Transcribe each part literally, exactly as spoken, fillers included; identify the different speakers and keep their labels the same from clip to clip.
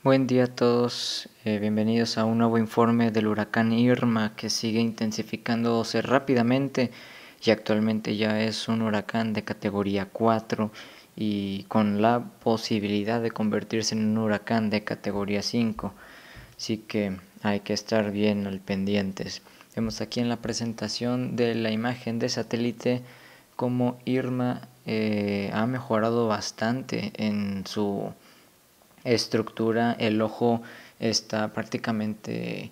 Speaker 1: Buen día a todos, eh, bienvenidos a un nuevo informe del huracán Irma que sigue intensificándose rápidamente y actualmente ya es un huracán de categoría cuatro y con la posibilidad de convertirse en un huracán de categoría cinco, así que hay que estar bien al pendientes. Vemos aquí en la presentación de la imagen de satélite cómo Irma eh, ha mejorado bastante en su estructura. El ojo está prácticamente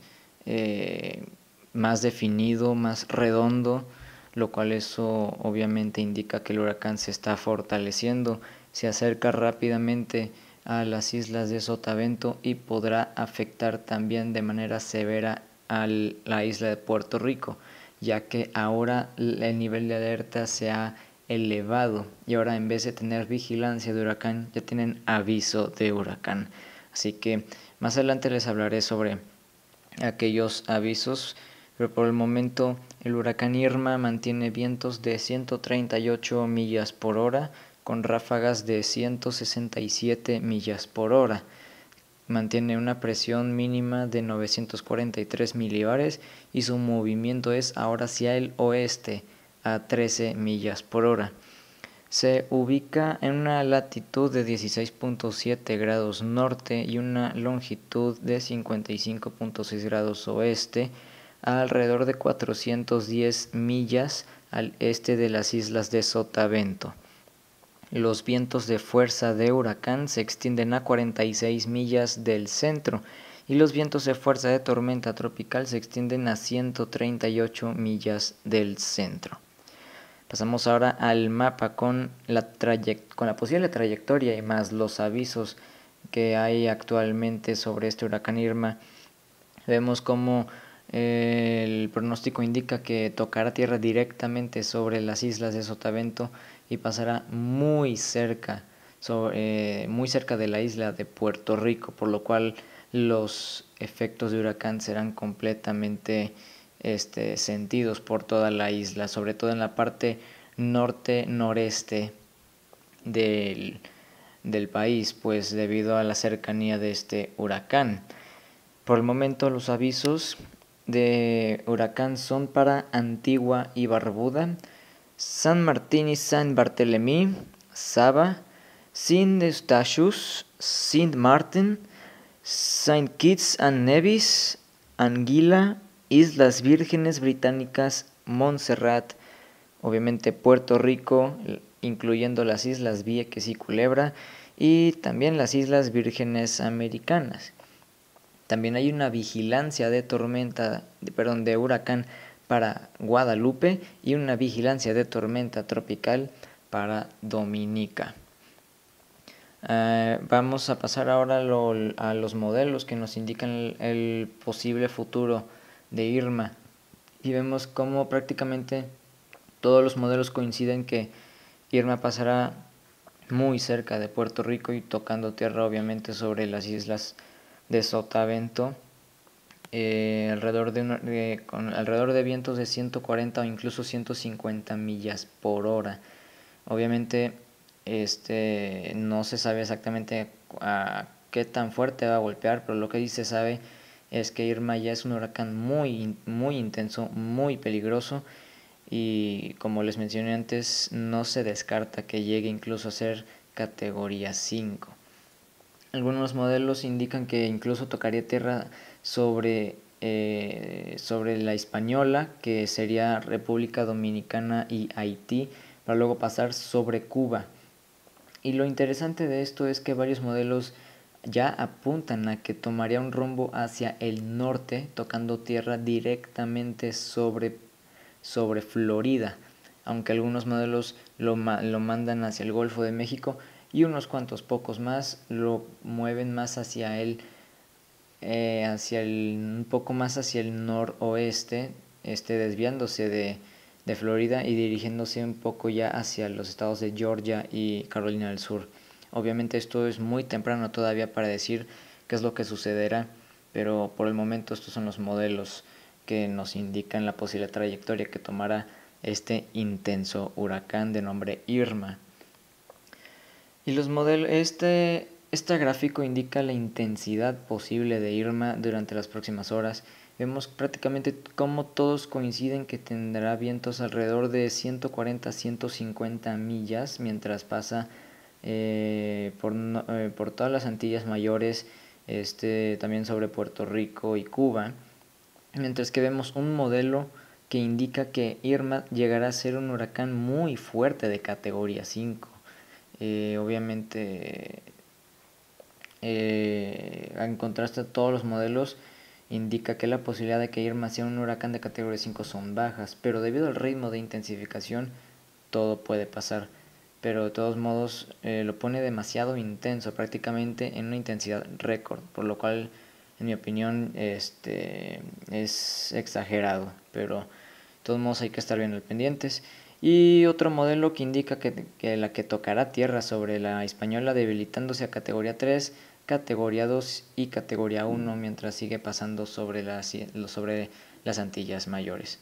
Speaker 1: eh, más definido, más redondo, lo cual eso obviamente indica que el huracán se está fortaleciendo, se acerca rápidamente a las islas de Sotavento y podrá afectar también de manera severa a la isla de Puerto Rico, ya que ahora el nivel de alerta se ha elevado y ahora en vez de tener vigilancia de huracán ya tienen aviso de huracán. Así que más adelante les hablaré sobre aquellos avisos, pero por el momento el huracán Irma mantiene vientos de ciento treinta y ocho millas por hora con ráfagas de ciento sesenta y siete millas por hora. Mantiene una presión mínima de novecientos cuarenta y tres milibares y su movimiento es ahora hacia el oeste a trece millas por hora. Se ubica en una latitud de dieciséis punto siete grados norte y una longitud de cincuenta y cinco punto seis grados oeste, a alrededor de cuatrocientas diez millas al este de las islas de Sotavento. Los vientos de fuerza de huracán se extienden a cuarenta y seis millas del centro y los vientos de fuerza de tormenta tropical se extienden a ciento treinta y ocho millas del centro. Pasamos ahora al mapa con la, con la posible trayectoria y más los avisos que hay actualmente sobre este huracán Irma. Vemos cómo eh, el pronóstico indica que tocará tierra directamente sobre las islas de Sotavento y pasará muy cerca, sobre, eh, muy cerca de la isla de Puerto Rico, por lo cual los efectos de huracán serán completamente este, sentidos por toda la isla, sobre todo en la parte norte-noreste del, del país, pues debido a la cercanía de este huracán. Por el momento los avisos de huracán son para Antigua y Barbuda, San Martín y San Barthélemy, Saba, Saint Eustatius, Saint Martin, Saint Kitts and Nevis, Anguila, Islas Vírgenes Británicas, Montserrat, obviamente Puerto Rico, incluyendo las Islas Vieques y Culebra, y también las Islas Vírgenes Americanas. También hay una vigilancia de tormenta, de, perdón, de huracán para Guadalupe y una vigilancia de tormenta tropical para Dominica. Uh, vamos a pasar ahora lo, a los modelos que nos indican el, el posible futuro de Irma y vemos cómo prácticamente todos los modelos coinciden que Irma pasará muy cerca de Puerto Rico y tocando tierra obviamente sobre las islas de Sotavento, eh, alrededor, de una, eh, con alrededor de vientos de ciento cuarenta o incluso ciento cincuenta millas por hora. Obviamente este, no se sabe exactamente a qué tan fuerte va a golpear, pero lo que sí se sabe es que Irma ya es un huracán muy, muy intenso, muy peligroso y como les mencioné antes, no se descarta que llegue incluso a ser categoría cinco. Algunos modelos indican que incluso tocaría tierra sobre, eh, sobre la Hispaniola, que sería República Dominicana y Haití, para luego pasar sobre Cuba. Y lo interesante de esto es que varios modelos ya apuntan a que tomaría un rumbo hacia el norte, tocando tierra directamente sobre, sobre Florida, aunque algunos modelos lo, lo mandan hacia el Golfo de México y unos cuantos pocos más lo mueven más hacia el, eh, hacia el un poco más hacia el noroeste, este, desviándose de, de Florida y dirigiéndose un poco ya hacia los estados de Georgia y Carolina del Sur. Obviamente esto es muy temprano todavía para decir qué es lo que sucederá, pero por el momento estos son los modelos que nos indican la posible trayectoria que tomará este intenso huracán de nombre Irma. Y los modelos, este, Este gráfico indica la intensidad posible de Irma durante las próximas horas. Vemos prácticamente cómo todos coinciden que tendrá vientos alrededor de ciento cuarenta a ciento cincuenta millas mientras pasa eh, por, no, eh, por todas las Antillas Mayores, este, también sobre Puerto Rico y Cuba, mientras que vemos un modelo que indica que Irma llegará a ser un huracán muy fuerte de categoría cinco. Eh, obviamente, eh, en contraste a todos los modelos, indica que la posibilidad de que Irma sea un huracán de categoría cinco son bajas, pero debido al ritmo de intensificación todo puede pasar. Pero de todos modos eh, lo pone demasiado intenso, prácticamente en una intensidad récord, por lo cual en mi opinión este es exagerado, pero de todos modos hay que estar bien al pendientes. Y otro modelo que indica que, que la que tocará tierra sobre la Española, debilitándose a categoría tres, categoría dos y categoría uno, mientras sigue pasando sobre las, sobre las Antillas Mayores.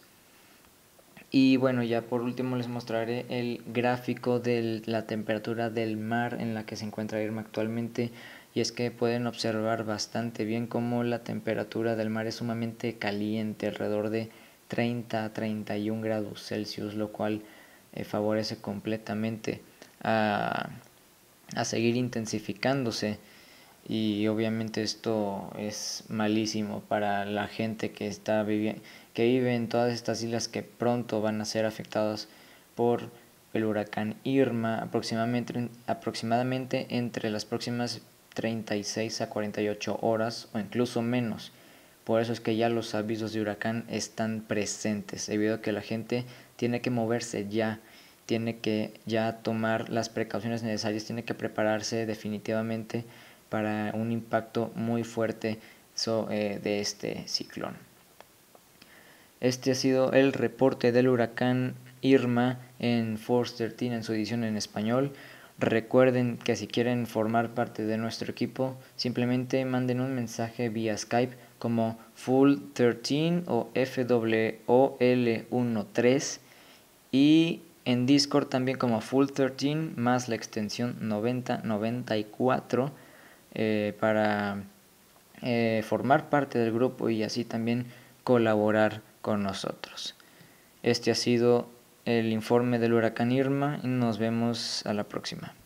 Speaker 1: Y bueno, ya por último les mostraré el gráfico de la temperatura del mar en la que se encuentra Irma actualmente. Y es que pueden observar bastante bien cómo la temperatura del mar es sumamente caliente, alrededor de treinta a treinta y un grados Celsius, lo cual eh, favorece completamente a, a seguir intensificándose. Y obviamente esto es malísimo para la gente que está viviendo, que vive en todas estas islas que pronto van a ser afectadas por el huracán Irma, aproximadamente, aproximadamente entre las próximas treinta y seis a cuarenta y ocho horas o incluso menos. Por eso es que ya los avisos de huracán están presentes, debido a que la gente tiene que moverse ya, tiene que ya tomar las precauciones necesarias, tiene que prepararse definitivamente para un impacto muy fuerte so, eh, de este ciclón. Este ha sido el reporte del huracán Irma en Force trece en su edición en español. Recuerden que si quieren formar parte de nuestro equipo, simplemente manden un mensaje vía Skype como Full trece o F W O L trece y en Discord también como Full trece más la extensión noventa noventa y cuatro eh, para eh, formar parte del grupo y así también colaborar con nosotros. Este ha sido el informe del huracán Irma y nos vemos a la próxima.